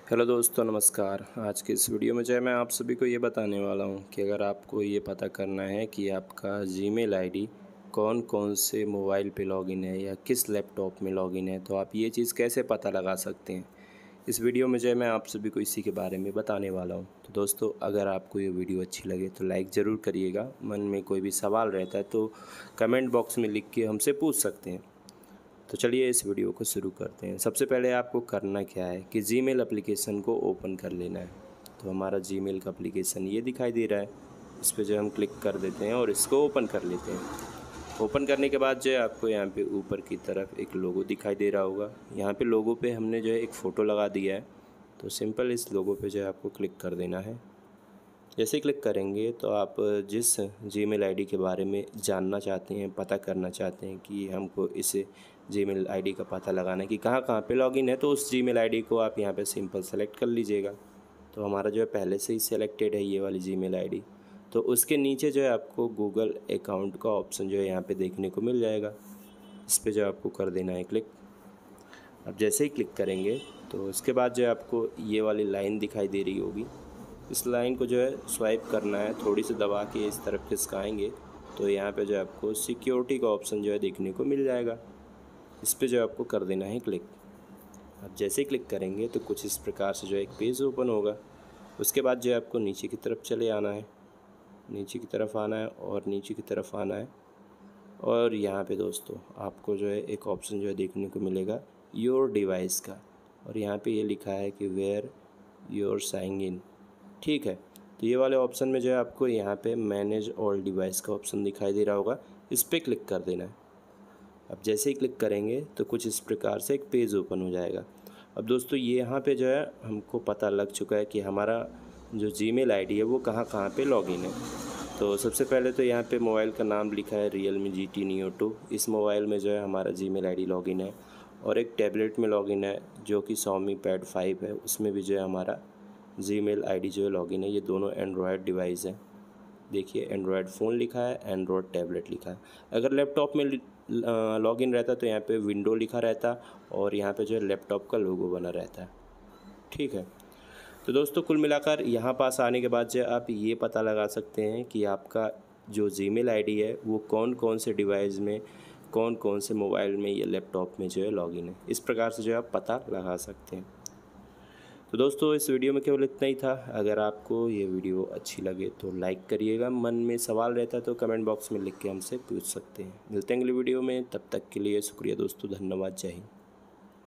Hello दोस्तों, नमस्कार। आज के इस वीडियो में जो है मैं आप सभी को ये बताने वाला हूँ कि अगर आपको ये पता करना है कि आपका जीमेल आईडी कौन कौन से मोबाइल पे लॉगिन है या किस लैपटॉप में लॉगिन है, तो आप ये चीज़ कैसे पता लगा सकते हैं। इस वीडियो में जो है मैं आप सभी को इसी के बारे में बताने वाला हूँ। तो दोस्तों, अगर आपको ये वीडियो अच्छी लगे तो लाइक ज़रूर करिएगा। मन में कोई भी सवाल रहता है तो कमेंट बॉक्स में लिख के हमसे पूछ सकते हैं। तो चलिए इस वीडियो को शुरू करते हैं। सबसे पहले आपको करना क्या है कि जीमेल एप्लीकेशन को ओपन कर लेना है। तो हमारा जीमेल का एप्लीकेशन ये दिखाई दे रहा है, इस पर जो हम क्लिक कर देते हैं और इसको ओपन कर लेते हैं। ओपन करने के बाद जो है आपको यहाँ पे ऊपर की तरफ एक लोगो दिखाई दे रहा होगा। यहाँ पे लोगो पे हमने जो है एक फ़ोटो लगा दिया है, तो सिंपल इस लोगो पे जो है आपको क्लिक कर देना है। जैसे क्लिक करेंगे तो आप जिस जीमेल आईडी के बारे में जानना चाहते हैं, पता करना चाहते हैं कि हमको इस जीमेल आईडी का पता लगाना है कि कहाँ कहाँ पे लॉगिन है, तो उस जीमेल आईडी को आप यहाँ पे सिंपल सेलेक्ट कर लीजिएगा। तो हमारा जो है पहले से ही सेलेक्टेड है ये वाली जीमेल आईडी। तो उसके नीचे जो है आपको गूगल अकाउंट का ऑप्शन जो है यहाँ पे देखने को मिल जाएगा। इस पर जो आपको कर देना है क्लिक। अब जैसे ही क्लिक करेंगे तो उसके बाद जो है आपको ये वाली लाइन दिखाई दे रही होगी। इस लाइन को जो है स्वाइप करना है, थोड़ी सी दबा के इस तरफ खिसकाएंगे तो यहाँ पे जो है आपको सिक्योरिटी का ऑप्शन जो है देखने को मिल जाएगा। इस पे जो है आपको कर देना है क्लिक। अब जैसे ही क्लिक करेंगे तो कुछ इस प्रकार से जो है एक पेज ओपन होगा। उसके बाद जो है आपको नीचे की तरफ चले आना है, नीचे की तरफ आना है और नीचे की तरफ आना है। और यहाँ पे दोस्तों आपको जो है एक ऑप्शन जो है देखने को मिलेगा योर डिवाइस का, और यहाँ पे ये लिखा है कि वेयर योर साइन इन। ठीक है, तो ये वाले ऑप्शन में जो है आपको यहाँ पे मैनेज ऑल डिवाइस का ऑप्शन दिखाई दे रहा होगा, इस पर क्लिक कर देना है। अब जैसे ही क्लिक करेंगे तो कुछ इस प्रकार से एक पेज ओपन हो जाएगा। अब दोस्तों ये यहाँ पे जो है हमको पता लग चुका है कि हमारा जो जीमेल आईडी है वो कहाँ कहाँ पे लॉगिन है। तो सबसे पहले तो यहाँ पे मोबाइल का नाम लिखा है Realme GT Neo 2। इस मोबाइल में जो है हमारा जीमेल आईडी लॉगिन है। और एक टैबलेट में लॉगिन है जो कि Xiaomi Pad 5 है, उसमें भी जो है हमारा जीमेल आईडी जो है लॉगिन है। ये दोनों एंड्रॉयड डिवाइस हैं। देखिए एंड्रॉयड फ़ोन लिखा है, एंड्रॉयड टैबलेट लिखा है। अगर लैपटॉप में लॉगिन रहता तो यहाँ पे विंडो लिखा रहता और यहाँ पे जो है लैपटॉप का लोगो बना रहता है। ठीक है, तो दोस्तों कुल मिलाकर यहाँ पास आने के बाद जो है आप ये पता लगा सकते हैं कि आपका जो जीमेल आईडी है वो कौन कौन से डिवाइस में, कौन कौन से मोबाइल में या लैपटॉप में जो है लॉगिन है। इस प्रकार से जो है आप पता लगा सकते हैं। तो दोस्तों इस वीडियो में केवल इतना ही था। अगर आपको ये वीडियो अच्छी लगे तो लाइक करिएगा। मन में सवाल रहता है तो कमेंट बॉक्स में लिख के हमसे पूछ सकते हैं। मिलते हैं अगली वीडियो में, तब तक के लिए शुक्रिया दोस्तों, धन्यवाद, जय हिंद।